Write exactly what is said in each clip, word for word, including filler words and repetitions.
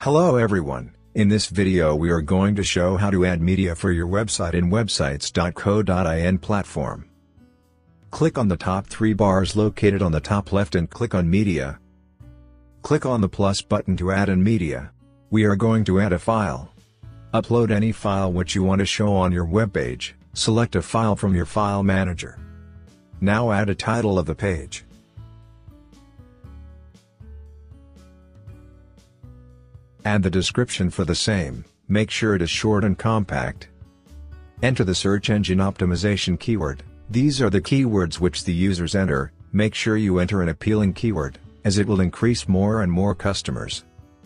Hello everyone, in this video we are going to show how to add media for your website in websites dot co dot in platform. Click on the top three bars located on the top left and click on Media. Click on the plus button to add in media. We are going to add a file. Upload any file which you want to show on your web page. Select a file from your file manager. Now add a title of the page. Add the description for the same, make sure it is short and compact. Enter the search engine optimization keyword. These are the keywords which the users enter. Make sure you enter an appealing keyword, as it will increase more and more customers.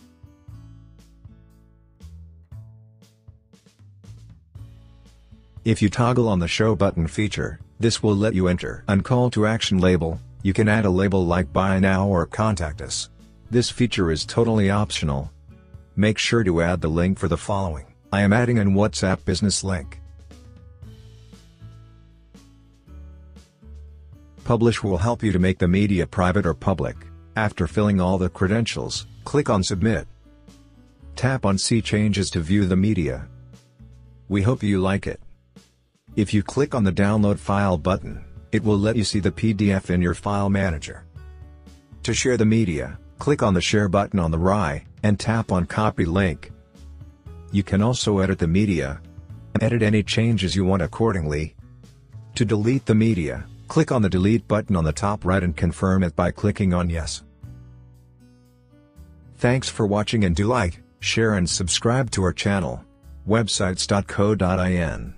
If you toggle on the show button feature, this will let you enter a call to action label. You can add a label like buy now or contact us. This feature is totally optional. Make sure to add the link for the following. I am adding an WhatsApp business link. Publish will help you to make the media private or public. After filling all the credentials, click on Submit. Tap on See Changes to view the media. We hope you like it. If you click on the Download File button, it will let you see the P D F in your file manager. To share the media, click on the Share button on the right, and tap on Copy Link. You can also edit the media, and edit any changes you want accordingly. To delete the media, click on the Delete button on the top right and confirm it by clicking on Yes. Thanks for watching and do like, share and subscribe to our channel, websites dot co dot in.